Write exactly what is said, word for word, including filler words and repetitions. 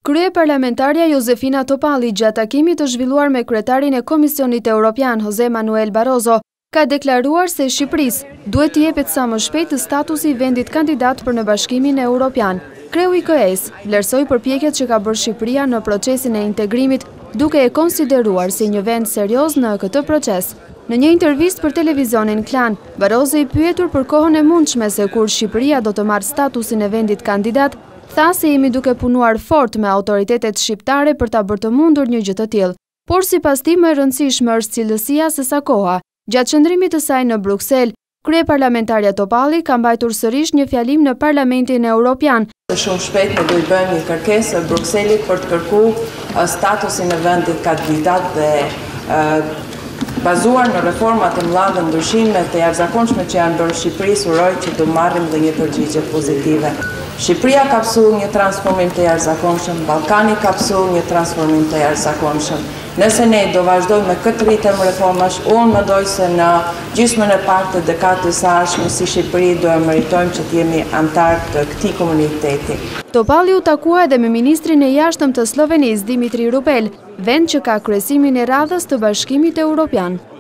Kryeparlamentarja Josefina Topalli gjatë takimit të zhvilluar me kryetarin e Komisionit Evropian Jose Manuel Barroso ka deklaruar se Shqipërisë duhet t'i jepet sa më shpejt statusi i vendit kandidat për në Bashkimin Evropian. Kreu i K E S vlerësoi përpjekjet që ka bërë Shqipëria në procesin e integrimit, duke e konsideruar si një vend serioz në këtë proces. Në një intervistë për televizionin Klan, Barroso i pyetur për kohën e mundshme se kur Shqipëria do të marrë statusin e vendit kandidat, tha se jemi duke punuar fort me autoritetet shqiptare për ta bërë të mundur një gjë të tillë, por sipas tij më e rëndësishme është cilësia se sa koha. Gjatë qëndrimit të saj në Bruksel, kryeparlamentarja Topalli ka mbajtur sërish një fjalim në Parlamentin Evropian. Shumë shpejt ne do i bëjmë një kërkesë Brukselit për të kërkuar statusin e vendit kandidat dhe uh, bazuar në reformat e mëdha dhe ndryshimet e jashtëzakonshme që janë bërë Shqipërisë, uroj që të marrim dhe një përgjigje pozitive. Shqipëria ka pësuar një transformim të jashtëzakonshëm, Ballkani ka pësuar një transformim të jashtëzakonshëm. Nëse ne do vazhdojmë me këtë ritëm reformash, unë mendoj se në gjysmën e parë të dekadës së ardhshme si Shqipëri do e meritojmë që të jemi antar të këtij komuniteti. Topalli u takua edhe me ministrin e jashtëm të Slovenisë Dimitri Rupel, vend që ka kryesimin e radhës të Bashkimit Evropian.